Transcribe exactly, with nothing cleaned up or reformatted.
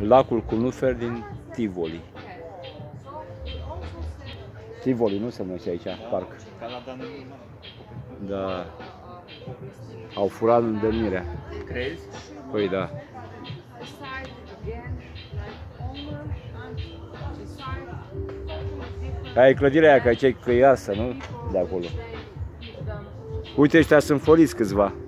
Lacul cu Nufer din Tivoli. Tivoli, nu se numește aici, parc. Da. Au furat îndemnirea. Crezi? Păi da. Aia e clădirea aia, că e asta, nu? De acolo. Uite, ăștia sunt foliți câțiva.